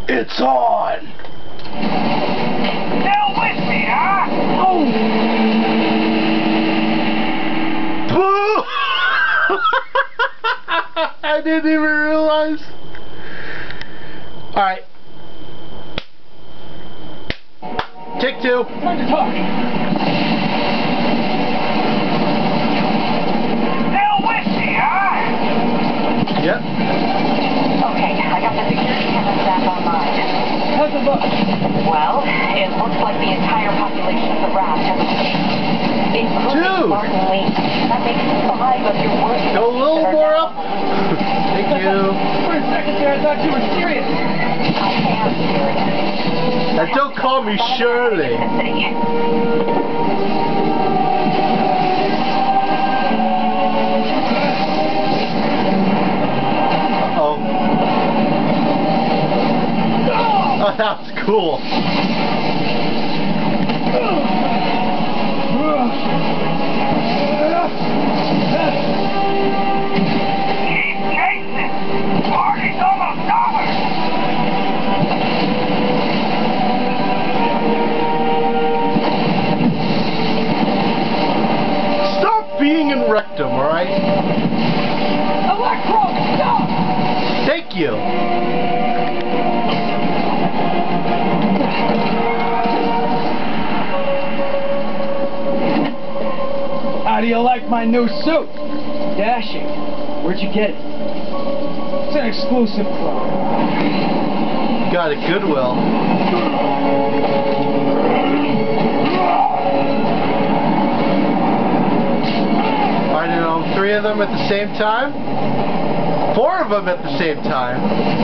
It's on! Still with me, huh? Oh! Boo! I didn't even realize. Alright. Take two. Time to talk. Still with me, huh? Yep. Okay, I got the security camera staff online. How's it look? Well, it looks like the entire population of the raft has escaped, including Dude. Martin Lee. That makes 5 of your worst Go a little that are more now up. Thank you. For a second there, I thought you were serious. I am serious. Now don't call me Shirley. Uh-oh. Oh, that was cool. Keep chasing. Party's almost over. Stop being in rectum, alright? Electro, stop! Thank you. How do you like my new suit? Dashing. Where'd you get it? It's an exclusive club. Got it, Goodwill. Finding on 3 of them at the same time? 4 of them at the same time.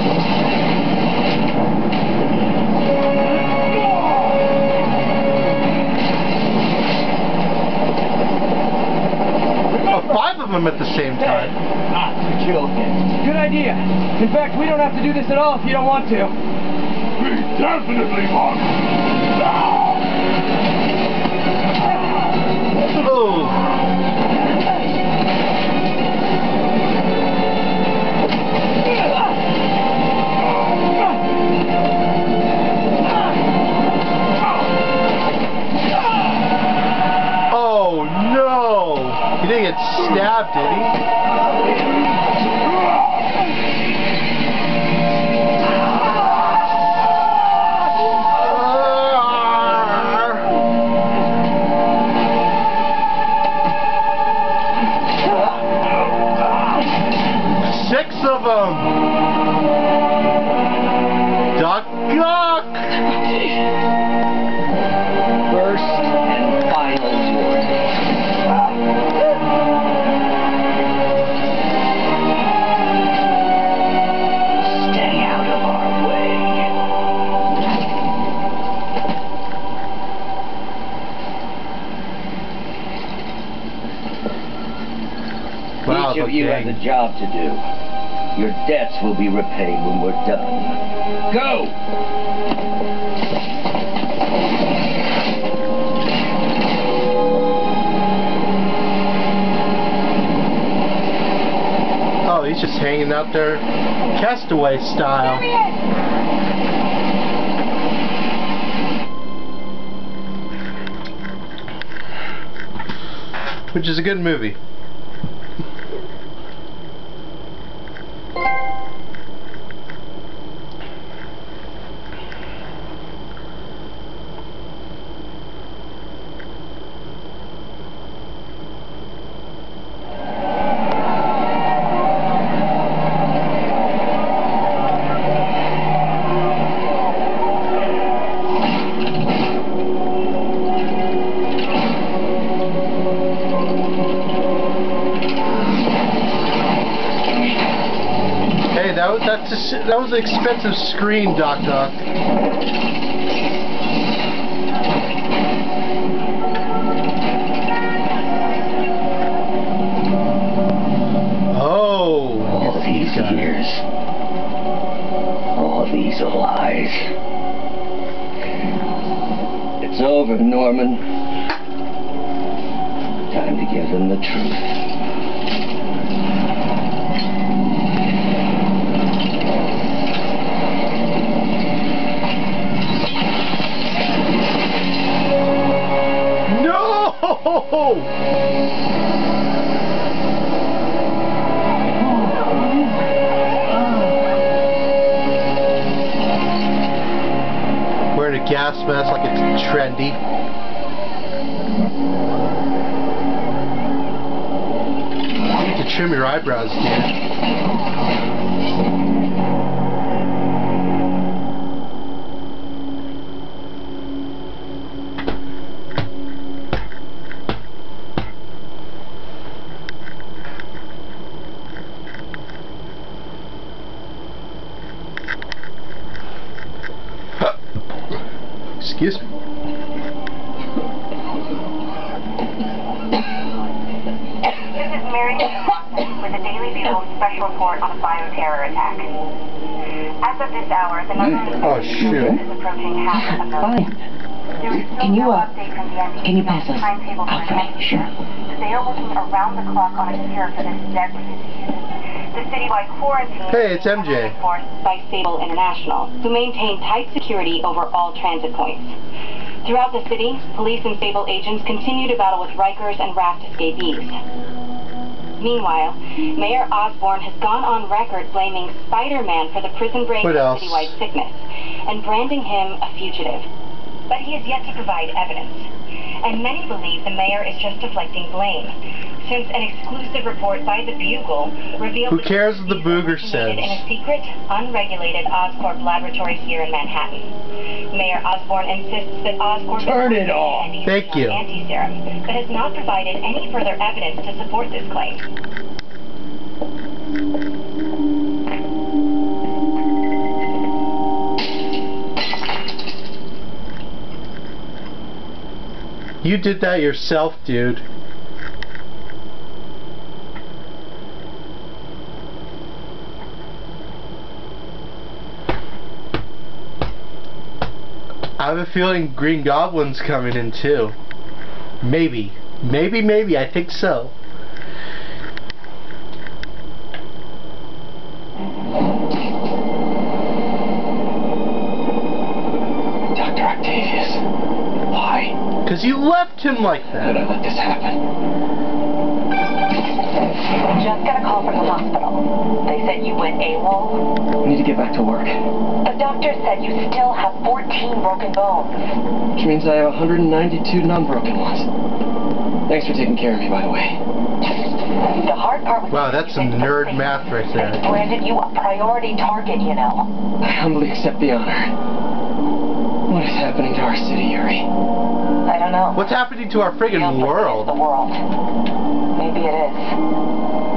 Oh, 5 of them at the same time. Not to kill him. Good idea. In fact, we don't have to do this at all if you don't want to. We definitely want to. Oh. Oh no! He didn't get stabbed, did he? Six of them! Duck, duck! First and final warning. Stay out of our way. Wow, Each of you has a job to do. Your debts will be repaid when we're done. Go! Oh, he's just hanging out there, Castaway style. Which is a good movie. Hey, that was an expensive screen, Doc Doc. Oh, All these years. All these lies. It's over, Norman. Time to give them the truth. gas mask like it's trendy. You need to trim your eyebrows, dude. Excuse me. This is Mary with the Daily Bugle special report on a bioterror attack. As of this hour, the number of is approaching 500,000. There is still no update from the NBC can you pass us? timetable for Okay, sure. They are working around the clock on a cure for this deadly disease. The citywide quarantine Hey, it's MJ. is enforced by Sable International, who maintain tight security over all transit points. Throughout the city, police and Sable agents continue to battle with Rikers and Raft escapees. Meanwhile, Mayor Osborn has gone on record blaming Spider-Man for the prison break and citywide sickness, and branding him a fugitive. But he has yet to provide evidence, and many believe the mayor is just deflecting blame, since an exclusive report by the Bugle revealed who cares what the Booger says? In a secret, unregulated Oscorp laboratory here in Manhattan. Mayor Osborn insists that Oscorp Turn it off. Thank you. Anti-serum, but has not provided any further evidence to support this claim. You did that yourself, dude. I have a feeling Green Goblin's coming in too. Maybe. Maybe, I think so. Dr. Octavius, why? Because you left him like that. Did I let this happen? Just got a call from the hospital. They said you went AWOL. I need to get back to work. The doctor said you still have 14 broken bones. Which means I have 192 non-broken ones. Thanks for taking care of me, by the way. The hard part was... Wow, that's some nerd math right there. They branded you a priority target, you know. I humbly accept the honor. What is happening to our city, Yuri? I don't know. What's happening to our friggin' world? The world. Maybe it is.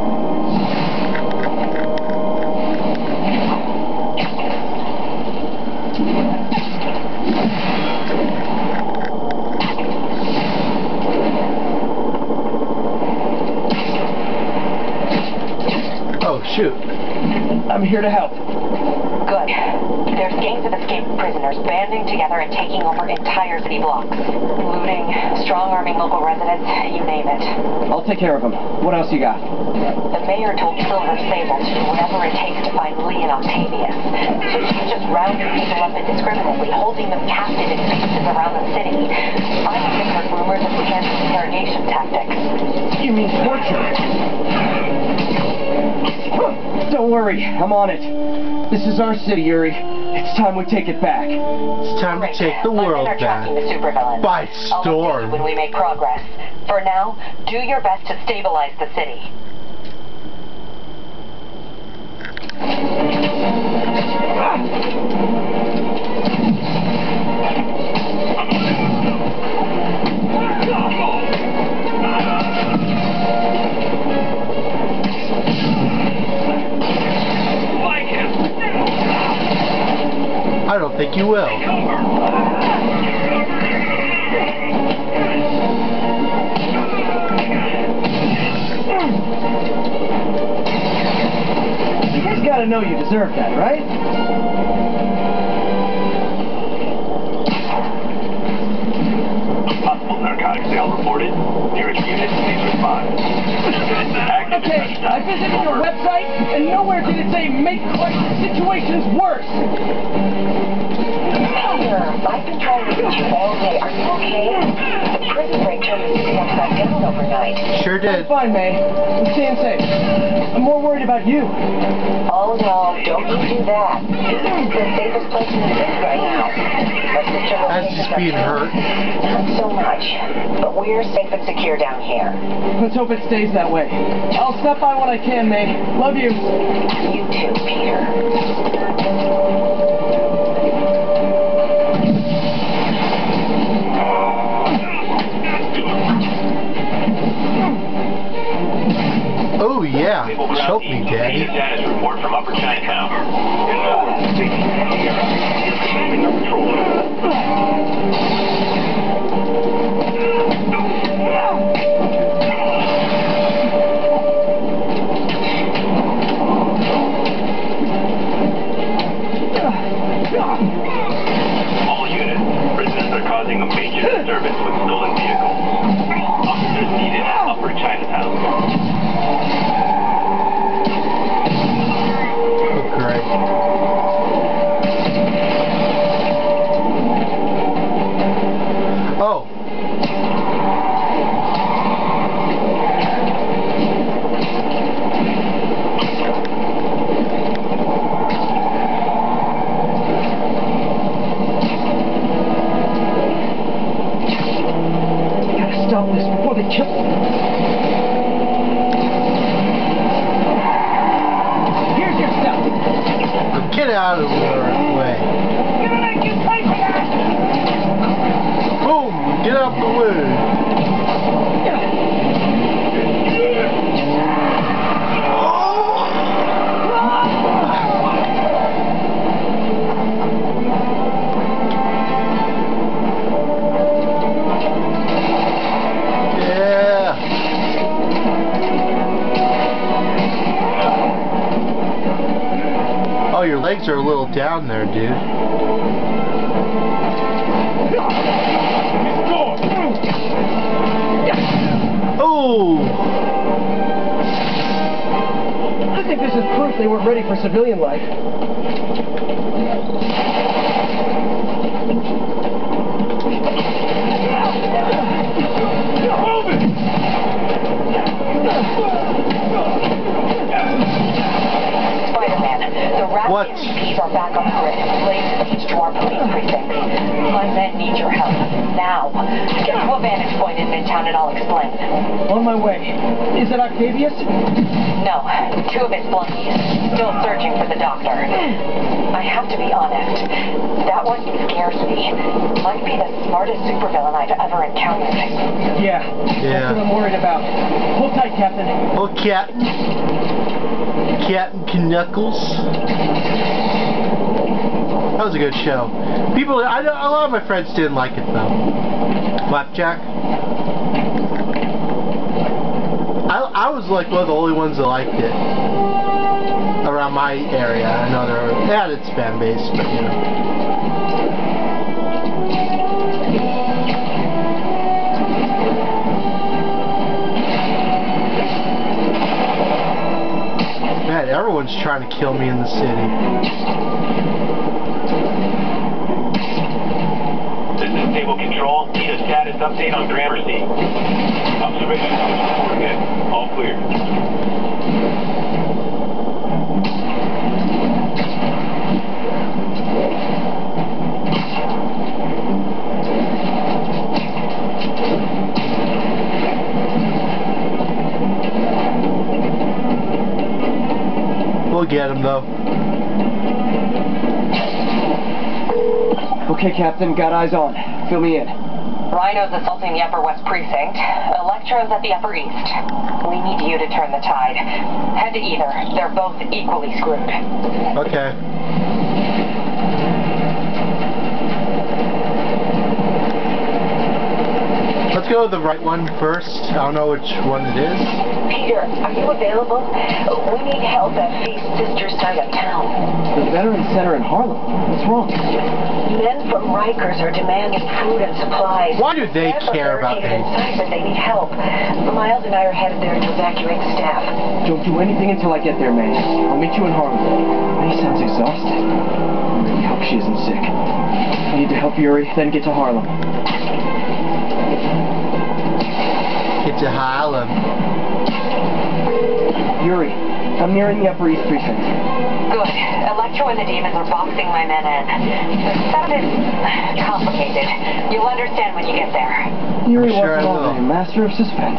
Oh, shoot. I'm here to help. Good. There's gangs of escaped prisoners banding together and taking over entire city blocks. Looting, strong-arming local residents, you name it. I'll take care of them. What else you got? The mayor told Silver Sable to do whatever it takes to find Lee and Octavius. So she's just rounding people up indiscriminately, holding them captive in bases around the city. I even heard rumors of potential interrogation tactics. You mean torture? Don't worry, I'm on it. This is our city, Yuri. It's time we take it back. It's time to take the world back. The supervillains. By I'll update storm. you when we make progress. For now, do your best to stabilize the city. I don't think you will. You guys gotta know you deserve that, right? Possible narcotics sale reported. Nearest unit, please respond. Okay, I visited your website, and nowhere did it say make crisis situations worse. I've been trying to reach you all day. Are you okay? The prison break turned the city upside down overnight. Sure did. I'm fine, May. I'm staying safe. I'm more worried about you. Oh no, don't you do that. This is the safest place in the city right now. My sister will as he's being hurt. Not so much, but we're safe and secure down here. Let's hope it stays that way. I'll stop by when I can, May. Love you. You too, Peter. Oh yeah, choke me, Daddy. Status report from Upper Chinatown. All units, prisoners are causing a major disturbance with stolen vehicles. Officers needed at Upper Chinatown. Oh, great. Oh. Gotta stop this before they kill me. Here's your stuff. Get out of the way. Boom! Get out the way. Oh, your legs are a little down there, dude. Oh! I think this is proof they weren't ready for civilian life. What? EMPs are back on the grid. Blaze siege to our police precinct. My men need your help. Now. Get to a vantage point in Midtown and I'll explain. On my way. Is it Octavius? No. Two of his flunkies. Still searching for the doctor. I have to be honest. That one scares me. Might be the smartest supervillain I've ever encountered. Yeah. That's what I'm worried about. Hold tight, Captain. Oh, Captain Knuckles. That was a good show. People, a lot of my friends didn't like it though. Flapjack. I was like one of the only ones that liked it around my area. I know they had its fan base, but you know. Man, everyone's trying to kill me in the city. This is Stable Control. Need a status update on Gramercy. Observation is reporting in. All clear. We'll get him though. Okay, Captain, got eyes on. Fill me in. Rhino's assaulting the Upper West Precinct. Electro's at the Upper East. We need you to turn the tide. Head to either. They're both equally screwed. Okay. Let's go with the right one first. I don't know which one it is. Peter, are you available? We need help at Feast's sister side of town. The Veterans Center in Harlem. What's wrong? Men from Rikers are demanding food and supplies. Why do they care about anything? anything? But they need help. Miles and I are headed there to evacuate the staff. Don't do anything until I get there, May. I'll meet you in Harlem. May sounds exhausted. I really hope she isn't sick. I need to help Yuri, then get to Harlem. Get to Harlem. Yuri, I'm nearing the Upper East Precinct. Good. Electro and the demons are boxing my men in. The setup is complicated. You'll understand when you get there. Yuri Sure I wasn't all will. a master of suspense.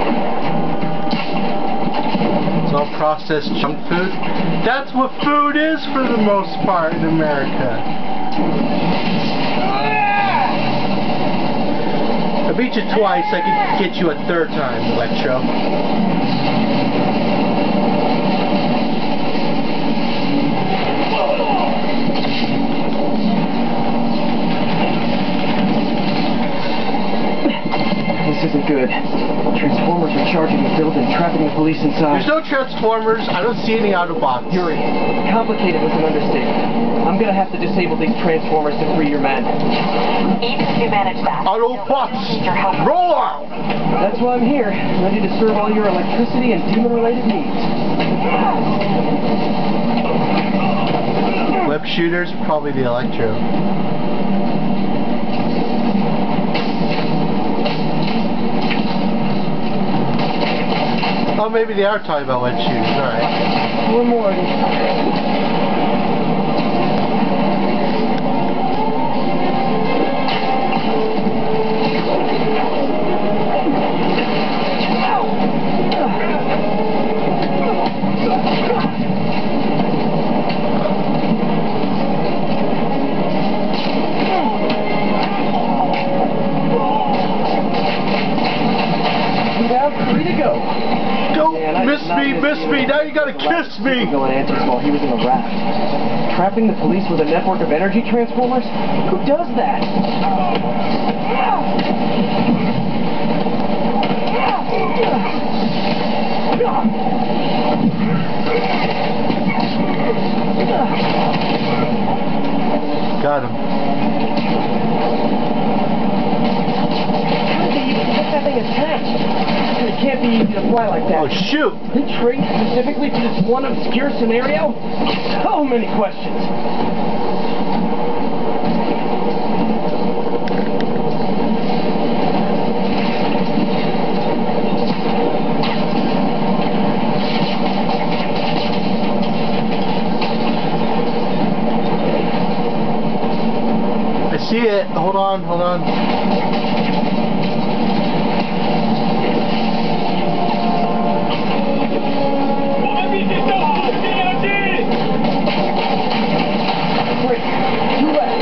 It's all processed junk food. That's what food is for the most part in America. I beat you twice, I could get you a third time, Electro. This isn't good. Transformers are charging the building, trapping the police inside. There's no Transformers, I don't see any Autobots. Yuri, complicated was an understatement. I'm gonna have to disable these Transformers to free your men. Even if you manage that, Autobots! you'll need your help. Roll out! That's why I'm here, ready to serve all your electricity and demon-related needs. Web shooters, probably the Electro. Oh, maybe they are talking about web shooters, alright. One more of these. Free to go. Don't miss me, now you gotta kiss me! Going antics while he was in the raft. Trapping the police with a network of energy transformers? Who does that? Got him. How did they even get that thing attached? It can't be easy to fly like that. Oh, shoot! They trained specifically for this one obscure scenario? So many questions. I see it. Hold on, hold on. Wait, you left.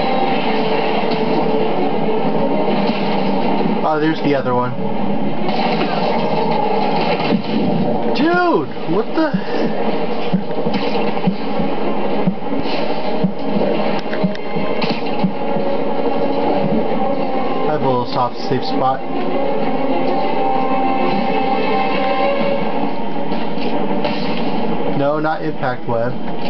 Oh, there's the other one. Dude, what the? I have a little soft safe spot. No, not impact web.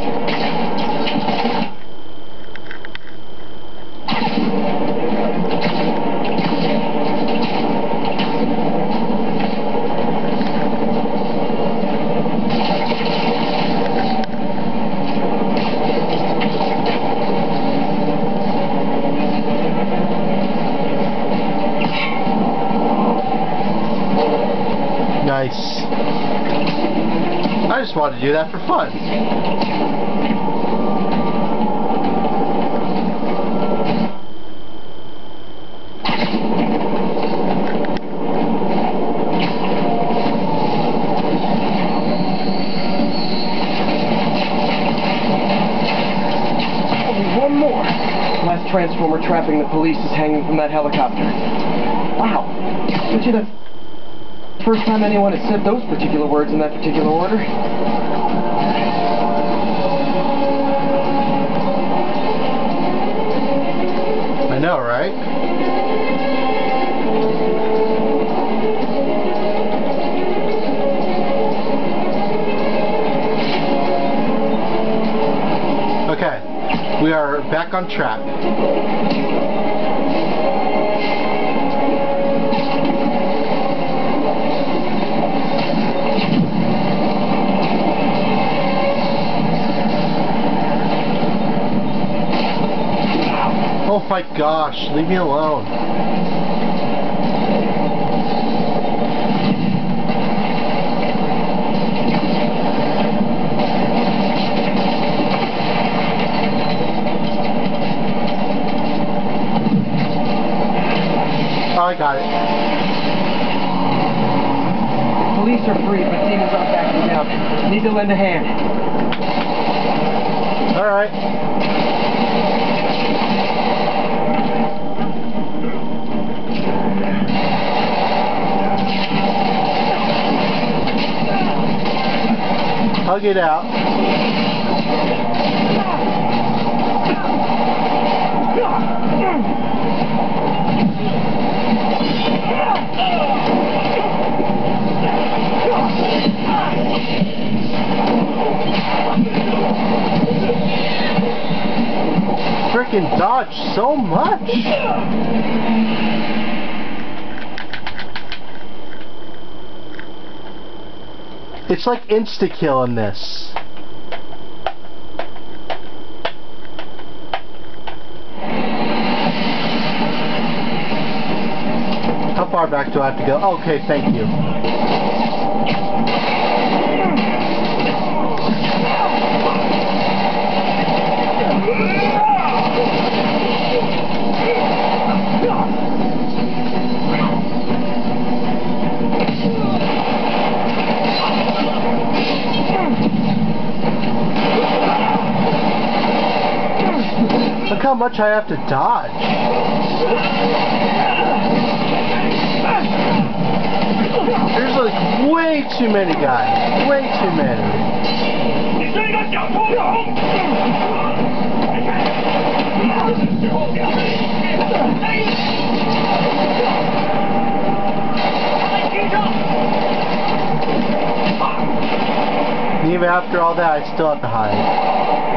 Nice. I just wanted to do that for fun. Only one more. Last Transformer trapping the police is hanging from that helicopter. Wow. Bet you that's the first time anyone has said those particular words in that particular order. I know, right? Okay, we are back on track. Oh my gosh, leave me alone. are free, but demons aren't backing down. Need to lend a hand. Alright. I'll get out. Freaking dodge so much. It's like insta-kill in this. How far back do I have to go? Okay, thank you. Look how much I have to dodge. There's like way too many guys. Way too many. And even after all that, I still have to hide.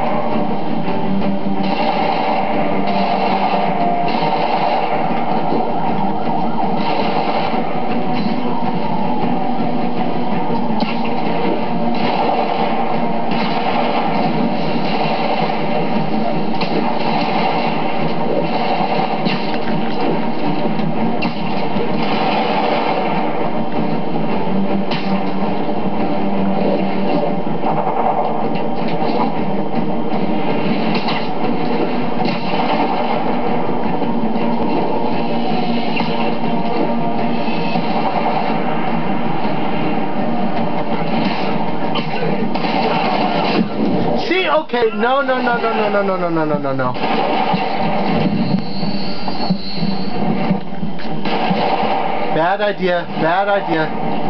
Okay, no. Bad idea, bad idea.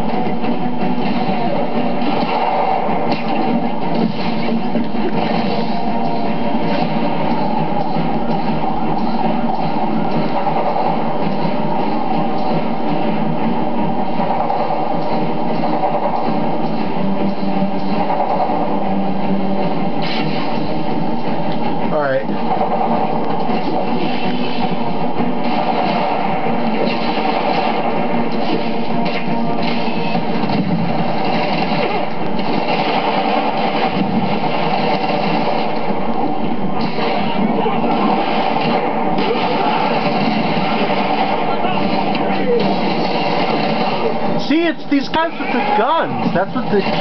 See, it's these guys with the guns. That's what the...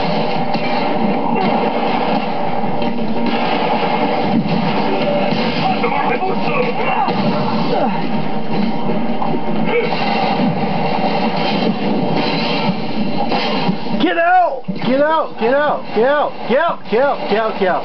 Get out! Get out! Get out! Get out! Get out! Get out! Get out! Get out!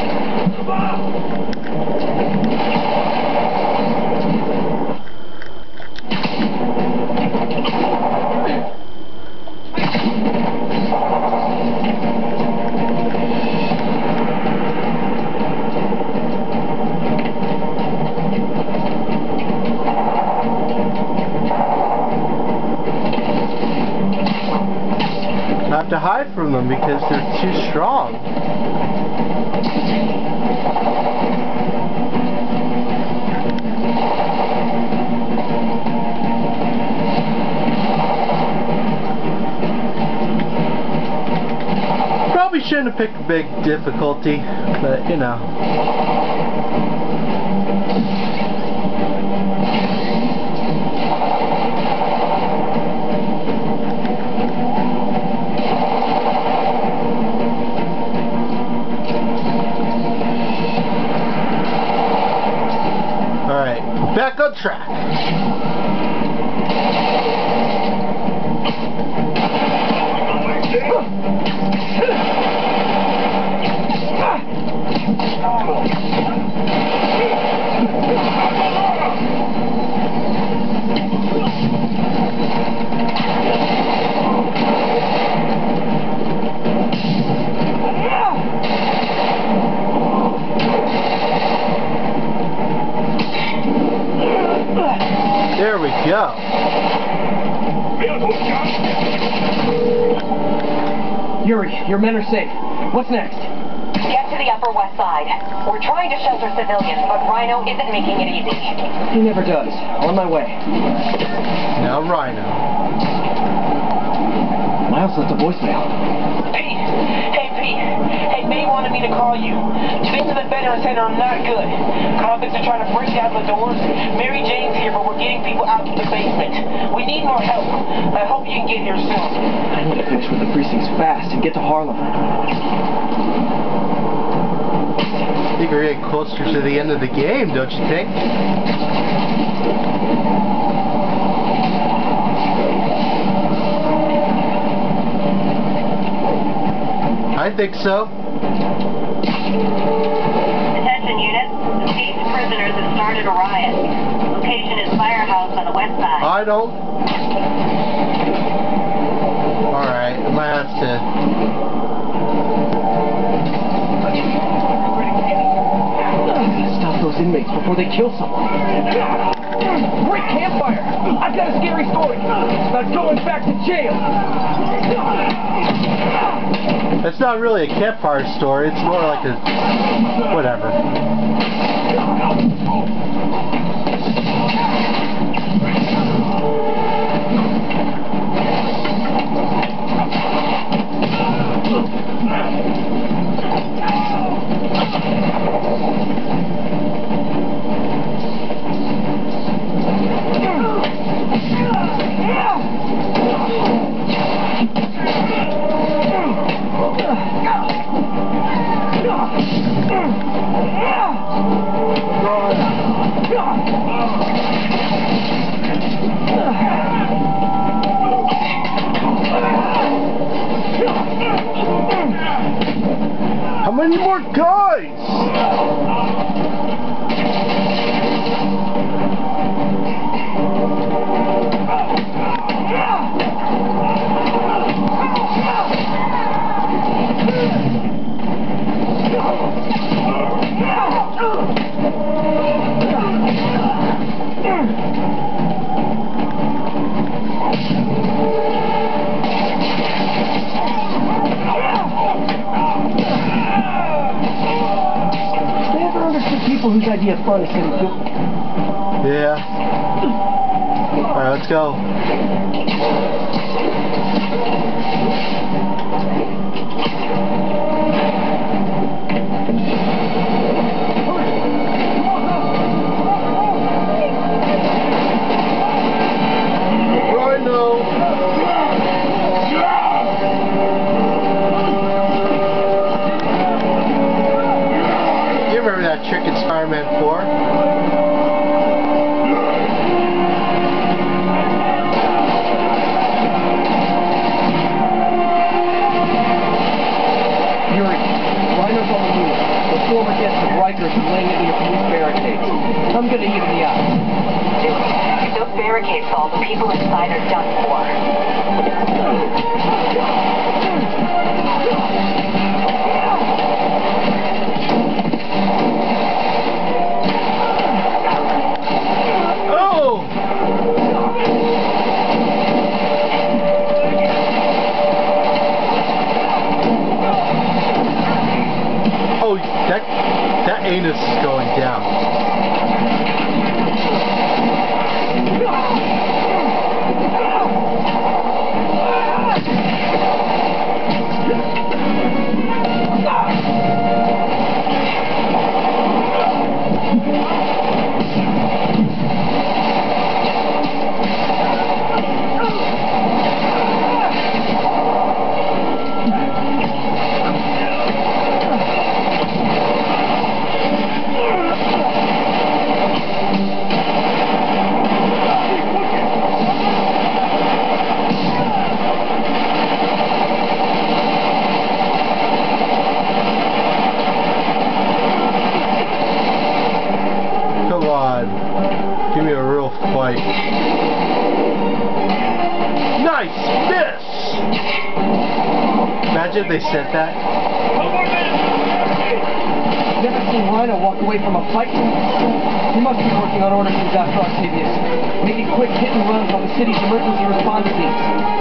I have to hide from them because they're too strong. Probably shouldn't have picked big difficulty, but you know. Back on track. There we go. Yuri, your men are safe. What's next? Get to the Upper West Side. We're trying to shelter civilians, but Rhino isn't making it easy. He never does. On my way. Now Rhino. Miles left a voicemail. Pete! Hey, Pete! Hey, May wanted me to call you. Things at the Veteran Center are not good. Convicts are trying to break out the doors. Mary Jane's here, but we're getting people out to the basement. We need more help. I hope you can get here soon. I need to finish with the precincts fast and get to Harlem. I think we're getting closer to the end of the game, don't you think? I think so. Attention units. Escaped prisoners have started a riot. Location is Firehouse on the west side. I don't. Alright, I might have to. Stop those inmates before they kill someone. Great campfire! I've got a scary story. It's about going back to jail. It's not really a campfire story, it's more like a. Whatever. How many more guys? People whose idea of fun is getting good. Yeah. Alright, let's go. Rhino! You remember that trick in Spider-Man 4? Yuri, Rhino's on the move. The former guest of Rikers is laying it near police barricades. I'm gonna eat in the eye. If those barricades fall, the people inside are done for. Oh, that anus is going down. fight. Nice miss! Imagine if they said that. Never seen Rhino walk away from a fight. He must be working on orders from Dr. Octavius, making quick hit and runs on the city's emergency response teams.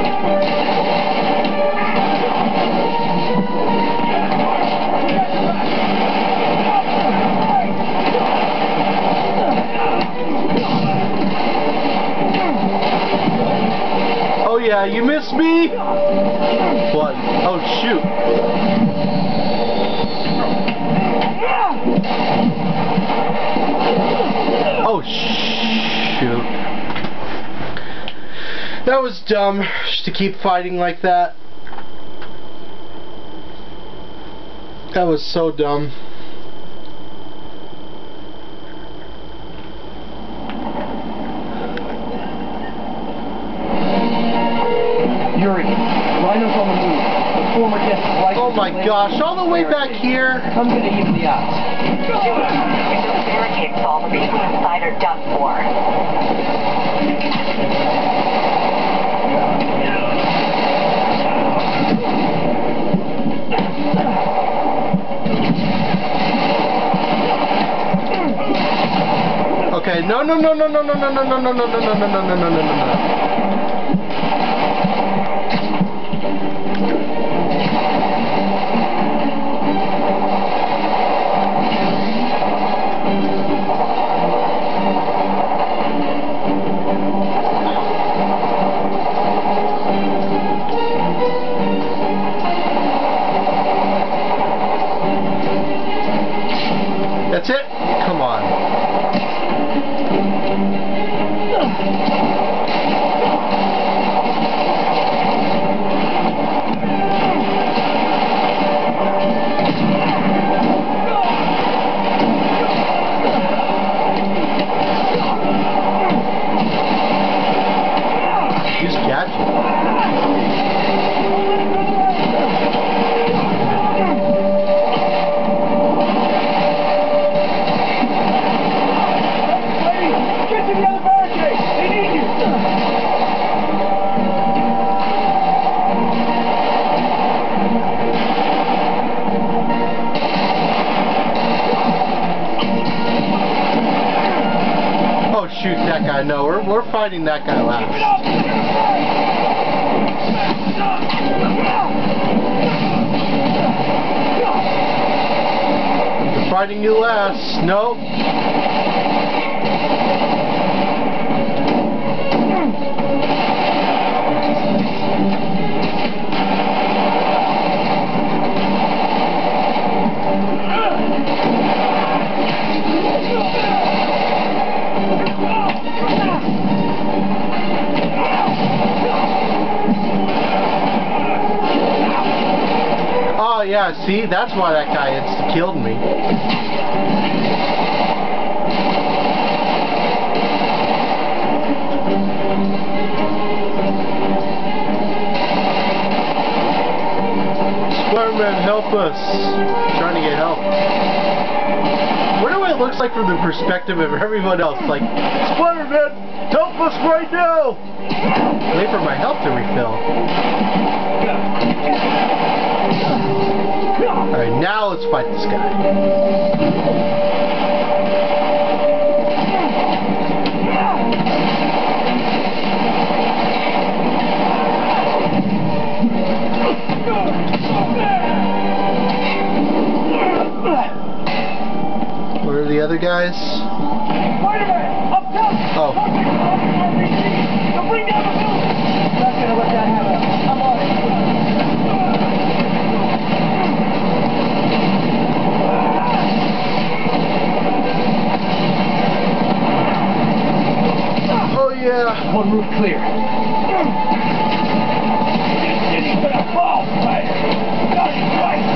Oh yeah, you missed me? What? Oh shoot. Oh shoot. That was dumb, just to keep fighting like that. That was so dumb. Yuri, Rhino's on the move. The former guest is likely Oh my gosh, all the way back here. I'm gonna even the odds. If those barricades fall, the people inside are done for. Okay, no. That's it? Come on. Use gadget. Oh shoot, that guy. No, we're fighting that guy last. We're fighting you last. Nope. Oh yeah, see, that's why that guy insta-killed me. Spider-Man, help us. Trying to get help. What do it looks like from the perspective of everyone else? Like, Spider-Man, help us right now! Wait for my health to refill. Alright, now let's fight this guy. Where are the other guys? Spider-Man, up top! Oh. They'll bring down the building! Not gonna let that happen. I'm on it. Oh yeah! One roof clear. City's gonna fall, Spider! That's right!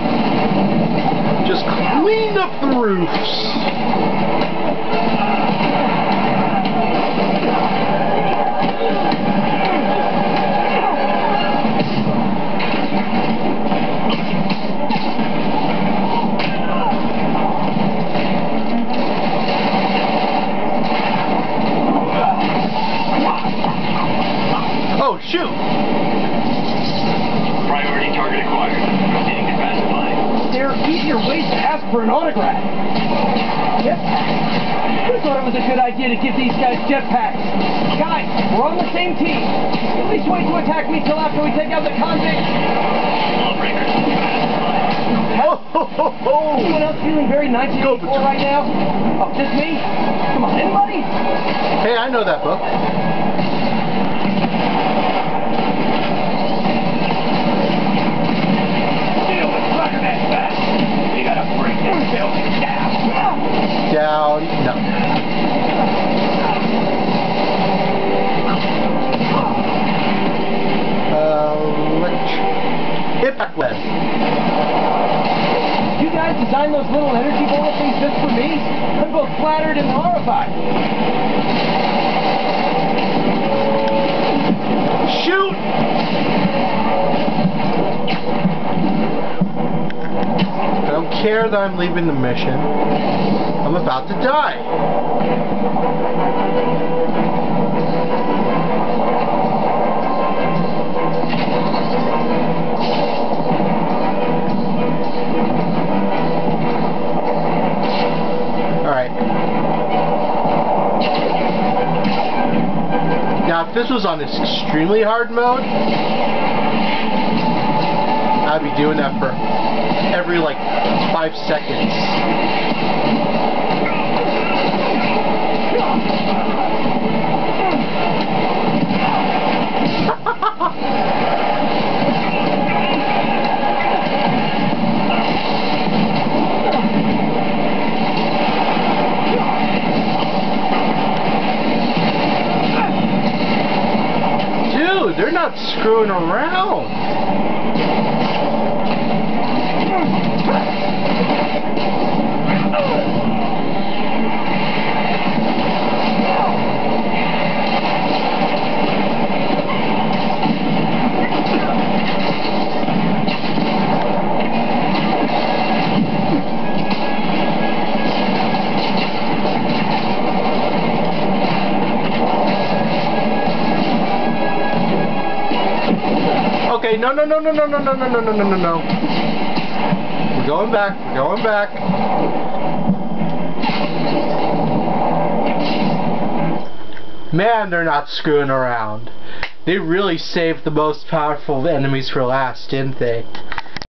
Just clean up the roofs. autograph. Jetpacks. I thought it was a good idea to give these guys jetpacks. Guys, we're on the same team. At least wait to attack me till after we take out the convicts. Anyone else feeling very 1984 right now? Oh, just me? Come on, anybody? Hey, I know that book. Deal with Spider-Man fast. You gotta break this building down. Down. No. Impact Web. You guys designed those little energy ball things just for me? I'm both flattered and horrified. Shoot! I don't care that I'm leaving the mission. I'm about to die. Now, if this was on this extremely hard mode, I'd be doing that for every, like, 5 seconds. They're not screwing around. Okay, no. We're going back. Man, they're not screwing around. They really saved the most powerful enemies for last, didn't they?